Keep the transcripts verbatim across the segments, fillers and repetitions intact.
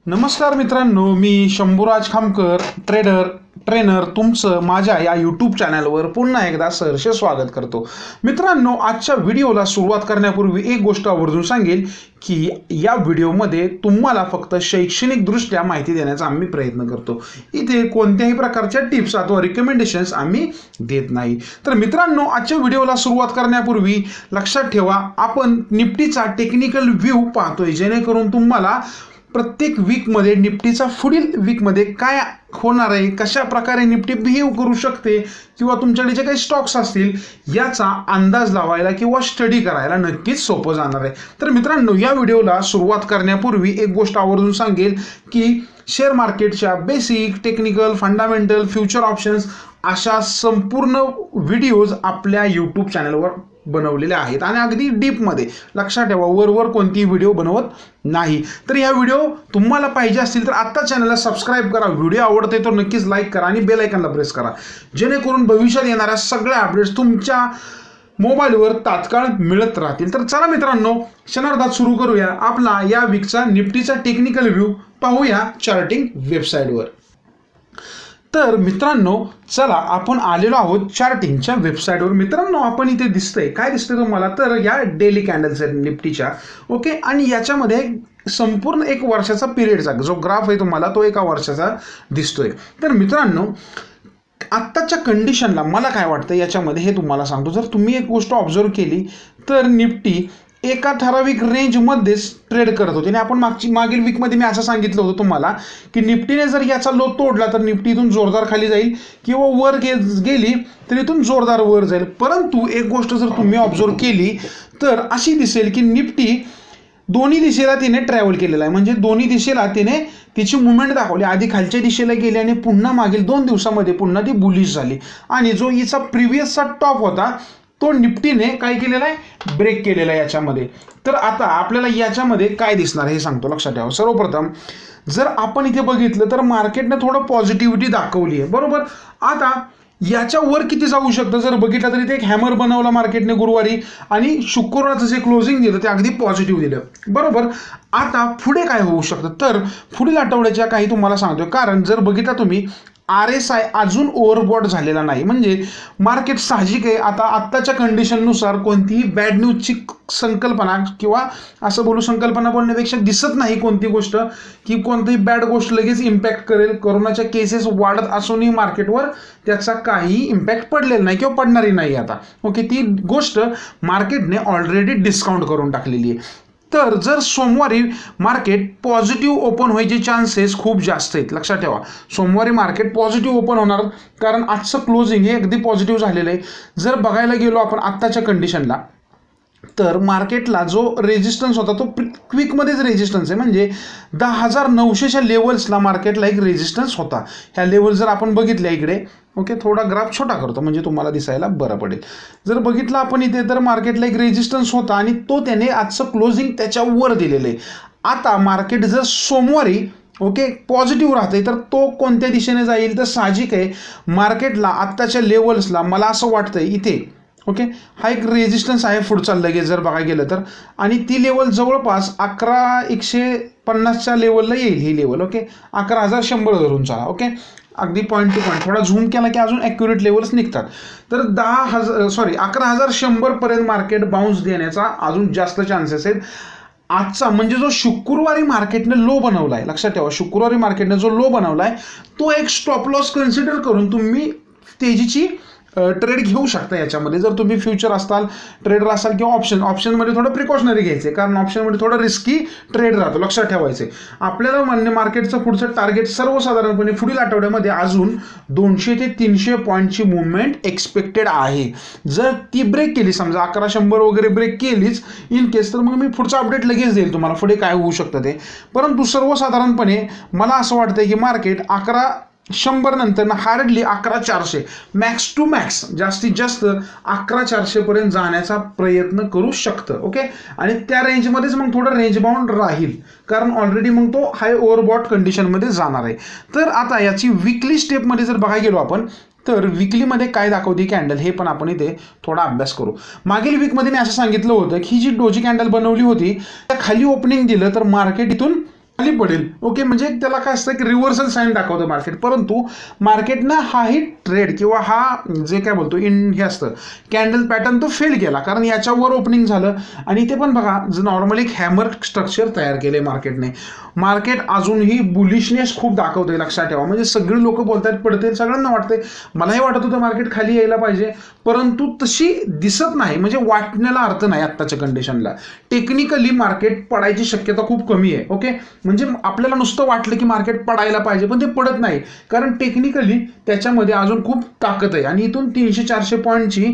नमस्कार मित्रांनो, मी शंभूराज खामकर ट्रेडर ट्रेनर तुमचं माझ्या या यूट्यूब चॅनलवर पुन्हा एकदा सहर्ष स्वागत करतो। मित्रांनो, आजच्या व्हिडिओला सुरुवात करण्यापूर्वी एक गोष्ट आवर्जून सांगेल की या व्हिडिओमध्ये तुम्हाला फक्त शैक्षणिकदृष्ट्या माहिती देण्याचा आम्ही प्रयत्न करतो। इथे कोणत्याही प्रकारच्या टिप्स अथवा रिकमेंडेशन्स आम्ही देत नाही। तर मित्रांनो, आजच्या व्हिडिओला सुरुवात करण्यापूर्वी लक्षात ठेवा, आपण निफ्टीचा टेक्निकल व्ह्यू पाहतोय, जेणेकरून तुम्हाला प्रत्येक वीकमध्ये निफ्टीचा पुढील वीकमध्ये काय होणार आहे, कशा प्रकारे निफ्टी बिहेव करू शकते किंवा तुमच्याकडे जे काही स्टॉक्स असतील याचा अंदाज लावायला किंवा स्टडी करायला नक्कीच सोपं जाणार आहे। तर मित्रांनो, या व्हिडिओला सुरुवात करण्यापूर्वी एक गोष्ट आवर्जून सांगेल की शेअर मार्केटच्या basic, technical, fundamental, future options अशा संपूर्ण व्हिडिओज आपल्या यूट्यूब चॅनलवर बनवलेले आहेत आणि अगदी डीपमध्ये। लक्षात ठेवा, वरवर कोणती व्हिडिओ बनवत नाही। तर या व्हिडिओ तुम्हाला पाहिजे असतील तर आता चॅनलला सबस्क्राइब करा, व्हिडिओ आवडते तर नक्कीच लाईक करा आणि बेल आयकॉनला प्रेस करा, जेणेकरून भविष्यात येणाऱ्या सगळ्या अपडेट्स तुमच्या मोबाईलवर तात्काळ मिळत राहतील। तर चला मित्रांनो, क्षणार्धात सुरू करूया आपला या वीकचा निफ्टीचा टेक्निकल व्ह्यू। पाहूया चार्टिंग वेबसाईटवर। तर मित्रांनो, चला आपण आलेलो आहोत चार्टिंगच्या वेबसाईटवर। मित्रांनो, आपण इथे दिसतंय, काय दिसतंय तुम्हाला, तर या डेली कॅन्डल्स आहेत निफ्टीच्या, ओके। आणि याच्यामध्ये संपूर्ण एक वर्षाचा पिरियडचा जो ग्राफ आहे तुम्हाला तो एका वर्षाचा दिसतोय। तर मित्रांनो, आत्ताच्या कंडिशनला मला काय वाटतं याच्यामध्ये हे तुम्हाला सांगतो। जर तुम्ही एक गोष्ट ऑब्झर्व केली तर निफ्टी एका ठराविक रेंजमध्येच ट्रेड करत होते आणि आपण मागची मागील वीकमध्ये मी असं सांगितलं होतं तुम्हाला की निफ्टीने जर याचा लो तोडला तर निफ्टी इथून जोरदार खाली जाईल किंवा वर गे गेली तर इथून जोरदार वर जाईल। परंतु एक गोष्ट जर तुम्ही ऑब्झर्व केली तर अशी दिसेल की निफ्टी दोन्ही दिशेला तिने ट्रॅव्हल केलेला आहे, म्हणजे दोन्ही दिशेला तिने तिची मुवमेंट दाखवली। आधी खालच्या दिशेला गेली आणि पुन्हा मागील दोन दिवसामध्ये पुन्हा ती बुलिश झाली आणि जो हिचा प्रिव्हियसचा टॉप होता तो निफ्टीने काय केलेला आहे, ब्रेक केलेला आहे याच्यामध्ये। तर आता आपल्याला याच्यामध्ये काय दिसणार हे सांगतो, लक्षात ठेवा। सर्वप्रथम जर आपण इथे बघितलं तर मार्केटने थोडं पॉझिटिव्हिटी दाखवली आहे, बरोबर। आता याच्यावर किती जाऊ शकतं जर बघितलं तर इथे एक हॅमर बनवला मार्केटने गुरुवारी आणि शुक्रवारचं जे क्लोजिंग दिलं ते अगदी पॉझिटिव्ह दिलं, बरोबर। आता पुढे काय होऊ शकतं तर पुढील आठवड्याच्या काही तुम्हाला सांगतोय, कारण जर बघितलं तुम्ही आर एस आय अजून ओव्हरबॉट झालेला नाही, म्हणजे मार्केट साहजिक आहे। आता आत्ताच्या कंडिशननुसार कोणतीही बॅड न्यूजची संकल्पना किंवा असं बोलू संकल्पना बोलण्यापेक्षा दिसत नाही कोणती गोष्ट की कोणतीही बॅड गोष्ट लगेच इम्पॅक्ट करेल। कोरोनाच्या केसेस वाढत असूनही मार्केटवर त्याचा काही इम्पॅक्ट पडलेला नाही किंवा पडणारही नाही आता, ओके। ती गोष्ट मार्केटने ऑलरेडी डिस्काउंट करून टाकलेली आहे। तर जर सोमवारी मार्केट पॉझिटिव्ह ओपन व्हायचे चान्सेस खूप जास्त आहेत, लक्षात ठेवा। सोमवारी मार्केट पॉझिटिव्ह ओपन होणार, कारण आजचं क्लोजिंग हे अगदी पॉझिटिव्ह झालेलं आहे। जर बघायला गेलो आपण आत्ताच्या कंडिशनला तर मार्केटला जो रेजिस्टन्स होता तो क्विकमध्येच रेजिस्टन्स आहे, म्हणजे दहा हजार नऊशेच्या लेवल्सला मार्केटला एक रेजिस्टन्स होता। ह्या लेवल जर आपण बघितल्या इकडे, ओके, थोडा ग्राफ छोटा करतो म्हणजे तुम्हाला दिसायला बरं पडेल। जर बघितलं आपण इथे तर मार्केटला एक रेजिस्टन्स होता आणि तो त्याने आजचं क्लोजिंग त्याच्यावर दिलेलं आहे। आता मार्केट जर सोमवारी ओके पॉझिटिव्ह राहते तर तो कोणत्या दिशेने जाईल तर साहजिक आहे मार्केटला आत्ताच्या लेवल्सला मला असं वाटतंय इथे, ओके, हा एक रेजिस्टन्स आहे पुढचा लगेच जर बघायला गेलं तर, आणि ती लेवल जवळपास अकरा एकशे पन्नासच्या लेवलला येईल ही लेवल, ओके। अकरा हजार शंभर धरून चाला, ओके, अगदी पॉईंट टू पॉईंट थोडा झूम केला की अजून ॲक्युरेट लेवल्स निघतात। तर दहा हजार सॉरी अकरा हजार शंभर पर्यंत मार्केट बाउन्स देण्याचा अजून जास्त चान्सेस आहेत। आजचा म्हणजे जो शुक्रवारी मार्केटने लो बनवला आहे, लक्षात ठेवा, शुक्रवारी मार्केटने जो लो बनवला आहे तो एक स्टॉप लॉस कन्सिडर करून तुम्ही तेजीची ट्रेड घेऊ शकता याच्यामध्ये। जर तुम्ही फ्युचर असाल, ट्रेडर असाल किंवा ऑप्शन ऑप्शनमध्ये थोडं प्रिकॉशनरी घ्यायचे, कारण ऑप्शनमध्ये थोडं रिस्की ट्रेड राहतो, लक्षात ठेवायचे। आपल्याला म्हणणे मार्केटचं पुढचं टार्गेट सर्वसाधारणपणे पुढील आठवड्यामध्ये अजून दोनशे ते तीनशे पॉईंटची मुवमेंट एक्सपेक्टेड आहे। जर ती ब्रेक केली, समजा अकरा शंभर वगैरे ब्रेक केलीच इन केस, तर मग मी पुढचा अपडेट लगेच देईल तुम्हाला पुढे काय होऊ शकतं ते। परंतु सर्वसाधारणपणे मला असं वाटतं की मार्केट अकरा शंभर नंतर ना हार्डली अकरा चारशे मॅक्स टू मॅक्स जास्तीत जास्त अकरा चारशे पर्यंत जाण्याचा प्रयत्न करू शकतं, ओके। आणि त्या रेंजमध्येच मग थोडं रेंज बाउंड राहील, कारण ऑलरेडी मग तो हाय ओव्हरबॉट कंडिशनमध्ये जाणार आहे। तर आता याची वीकली स्टेपमध्ये जर बघायला गेलो आपण तर वीकलीमध्ये काय दाखवते कॅन्डल हे पण आपण इथे थोडा अभ्यास करू। मागील वीकमध्ये मी असं सांगितलं होतं की ही जी डोजी कॅन्डल बनवली होती त्या खाली ओपनिंग दिलं तर मार्केट इथून खाली पडेल. ओके, म्हणजे त्याला काय असतं की रिव्हर्सल साईन दाखवतं मार्केट. परंतु मार्केटनं हाही ट्रेड किंवा हा जे काय बोलतो इन हे असतं कॅन्डल पॅटर्न तो फेल केला, कारण याच्यावर ओपनिंग झालं आणि ते पण बघा नॉर्मली एक हॅमर स्ट्रक्चर तयार केले मार्केटने. मार्केट अजूनही बुलिशनेस खूप दाखवतोय, लक्षात ठेवा. म्हणजे सगळी लोक बोलतात पडते, सगळ्यांना वाटते, मलाही वाटत होतं मार्केट खाली यायला पाहिजे, परंतु तशी दिसत नाही. म्हणजे वाटण्याला अर्थ नाही आत्ताच्या कंडिशनला. टेक्निकली मार्केट पडायची शक्यता खूप कमी आहे. ओके, म्हणजे आपल्याला नुसतं वाटलं की मार्केट पडायला पाहिजे पण ते पडत नाही, कारण टेक्निकली त्याच्यामध्ये अजून खूप ताकद आहे आणि इथून तीनशे चारशे पॉईंटची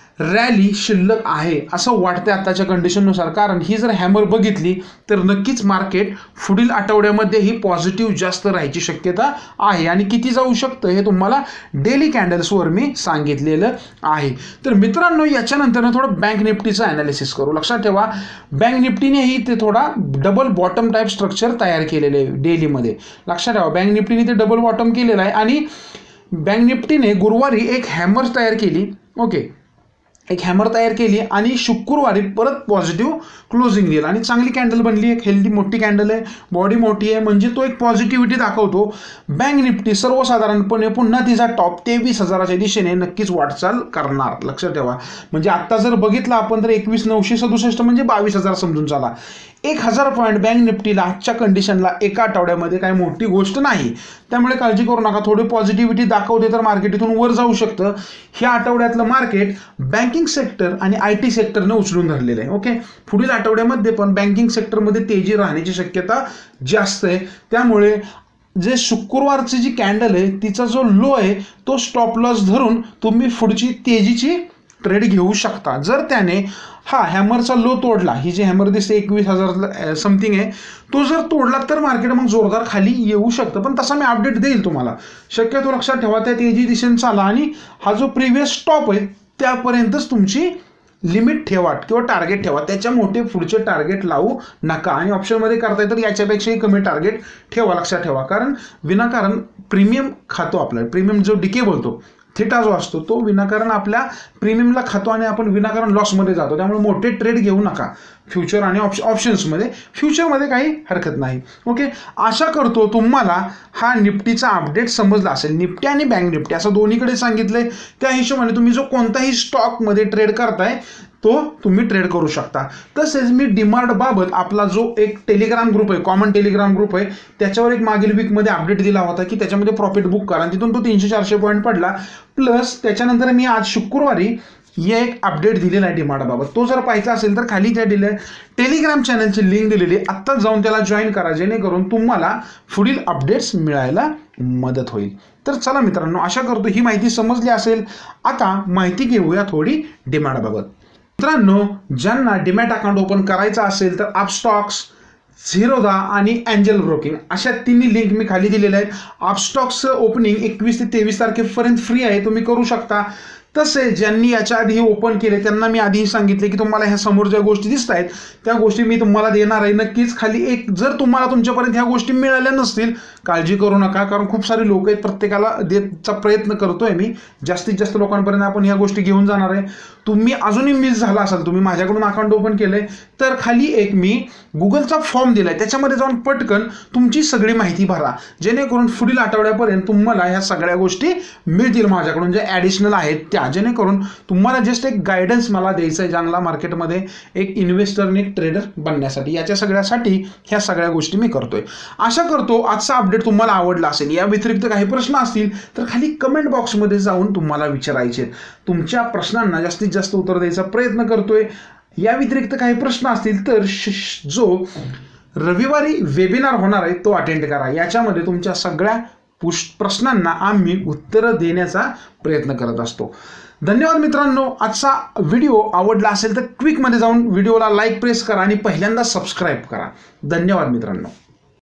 रॅली शिल्लक आहे असं वाटतं आत्ताच्या कंडिशननुसार. कारण ही जर हॅमर बघितली तर नक्कीच मार्केट पुढील आठवड्यामध्ये ही पॉझिटिव्ह जास्त राहायची शक्यता आहे. आणि किती जाऊ शकतं हे तुम्हाला डेली कॅन्डल्सवर मी सांगितलेलं आहे. तर मित्रांनो, याच्यानंतर थोडं बँक निफ्टीचं ॲनालिसिस करू. लक्षात ठेवा, बँक निफ्टीनेही ते थोडा डबल बॉटम टाईप स्ट्रक्चर तयार केलेलं आहे डेलीमध्ये. लक्षात ठेवा, बँक निफ्टीने ते डबल बॉटम केलेलं आहे आणि बँक निफ्टीने गुरुवारी एक हॅमर तयार केली. ओके, एक हॅमर तयार केली आणि शुक्रवारी परत पॉझिटिव्ह क्लोजिंग दिलं आणि चांगली कॅन्डल बनली. एक हेल्दी मोठी कॅन्डल आहे, बॉडी मोठी आहे, म्हणजे तो एक पॉझिटिव्हिटी दाखवतो. बँक निफ्टी सर्वसाधारणपणे पुन्हा तिचा टॉप तेवीस हजाराच्या दिशेने नक्कीच वाटचाल करणार. लक्षात ठेवा, म्हणजे आत्ता जर बघितलं आपण तर एकवीस नऊशे सदुसष्ट म्हणजे बावीस हजार समजून चाला. एक हजार पॉईंट बँक निफ्टीला आजच्या कंडिशनला एका आठवड्यामध्ये काही मोठी गोष्ट नाही, त्यामुळे काळजी करू नका. थोडी पॉझिटिव्हिटी दाखवते तर मार्केट इथून वर जाऊ शकतं. ह्या आठवड्यातलं मार्केट बँकिंग सेक्टर आणि आय टी सेक्टरनं उचलून धरलेलं आहे. ओके, पुढील आठवड्यामध्ये पण बँकिंग सेक्टरमध्ये तेजी राहण्याची शक्यता जास्त आहे. त्यामुळे जे शुक्रवारची जी कॅन्डल आहे तिचा जो लो आहे तो स्टॉप लॉस धरून तुम्ही पुढची तेजीची ट्रेड घेऊ शकता. जर त्याने हा हॅमरचा लो तोडला, ही जी हॅमर दिसते एकवीस हजार समथिंग आहे, तो जर तोडला तर मार्केट मग जोरदार खाली येऊ शकतं. पण तसा मी अपडेट देईल तुम्हाला. शक्यतो लक्षात ठेवा, त्या तेजी दिशेने चाला आणि हा जो प्रिव्हियस स्टॉप आहे त्यापर्यंतच तुमची लिमिट ठेवा किंवा टार्गेट ठेवा. त्याच्या मोठे पुढचे टार्गेट लावू नका. आणि ऑप्शनमध्ये करताय तर याच्यापेक्षाही कमी टार्गेट ठेवा. लक्षात ठेवा, कारण विनाकारण प्रीमियम खातो आपला. प्रीमियम जो डिके बोलतो थिटा जो असतो तो विनाकारण आपल्या प्रीमियमला खातो आणि आपण विनाकारण लॉसमध्ये जातो. त्यामुळे मोठे ट्रेड घेऊ नका फ्युचर आणि ऑप्श ऑप्शन्समध्ये. फ्युचरमध्ये काही हरकत नाही. ओके, आशा करतो तुम्हाला हा निफ्टीचा अपडेट समजला असेल. निफ्टी आणि बँक निफ्टी असं दोन्हीकडे सांगितलंय. त्या हिशोबाने तुम्ही जो कोणताही स्टॉकमध्ये ट्रेड करताय तो तुम्ही ट्रेड करू शकता. तसेच मी डीमार्ट बाबत आपला जो एक टेलिग्राम ग्रुप आहे, कॉमन टेलिग्राम ग्रुप आहे, त्याच्यावर एक मागील वीकमध्ये अपडेट दिला होता की त्याच्यामध्ये प्रॉफिट बुक करा. तिथून तो तीनशे चारशे पॉईंट पडला. प्लस त्याच्यानंतर मी आज शुक्रवारी एक अपडेट दिलेला आहे डीमार्ट बाबत. तो जर पाहायचा असेल तर खाली त्या दिले टेलिग्राम चॅनलची लिंक दिलेली आहे. आत्ताच जाऊन त्याला जॉईन करा, जेणेकरून तुम्हाला पुढील अपडेट्स मिळायला मदत होईल. तर चला मित्रांनो, आशा करतो ही माहिती समजली असेल. आता माहिती घेऊया थोडी डीमार्ट बाबत. मित्रांनो, ज्यांना डीमॅट अकाउंट ओपन करायचा असेल तर अपस्टॉक्स, झिरोदा आणि एंजल ब्रोकिंग अशा तिन्ही लिंक मी खाली दिलेल्या आहेत. अपस्टॉक्सचं ओपनिंग एकवीस ते तेवीस तारखेपर्यंत फ्री आहे, तुम्ही करू शकता. तसे ज्यांनी याच्या आधी ओपन केले त्यांना मी आधी सांगितले की तुम्हाला ह्या समोर ज्या गोष्टी दिसत आहेत त्या गोष्टी मी तुम्हाला देणार आहे. नक्कीच खाली एक, जर तुम्हाला तुमच्यापर्यंत ह्या गोष्टी मिळाल्या नसतील काळजी करू नका, कारण खूप सारे लोक आहेत, प्रत्येकाला देण्याचा प्रयत्न करतोय मी. जास्तीत जास्त लोकांपर्यंत आपण ह्या गोष्टी घेऊन जाणार आहे. तुम्ही अजूनही मिस झाला असाल, तुम्ही माझ्याकडून अकाउंट ओपन केलंय तर खाली एक मी गुगलचा फॉर्म दिलाय, त्याच्यामध्ये जाऊन पटकन तुमची सगळी माहिती भरा, जेणेकरून पुढील आठवड्यापर्यंत तुम्हाला ह्या सगळ्या गोष्टी मिळतील माझ्याकडून ज्या ॲडिशनल आहेत त्या, जेणेकरून तुम्हाला जस्ट एक गायडन्स मला द्यायचं आहे चांगला मार्केटमध्ये एक इन्व्हेस्टर आणि एक ट्रेडर बनण्यासाठी. याच्या सगळ्यासाठी ह्या सगळ्या गोष्टी मी करतोय. आशा करतो आजचा अपडेट तुम्हाला आवडला असेल. या व्यतिरिक्त काही प्रश्न असतील तर खाली कमेंट बॉक्समध्ये जाऊन तुम्हाला विचारायचे. तुमच्या प्रश्नांना जास्तीत जास्त उत्तर द्यायचा प्रयत्न करतोय. या व्यतिरिक्त काही प्रश्न असतील तर जो रविवारी वेबिनार होणार आहे तो अटेंड करा. याच्यामध्ये तुमच्या सगळ्या प्रश्नांना आम्ही उत्तरं देण्याचा प्रयत्न करत असतो. धन्यवाद मित्रांनो. आजचा व्हिडिओ आवडला असेल तर क्विकमध्ये जाऊन व्हिडिओला लाईक प्रेस करा आणि पहिल्यांदा सबस्क्राईब करा. धन्यवाद मित्रांनो.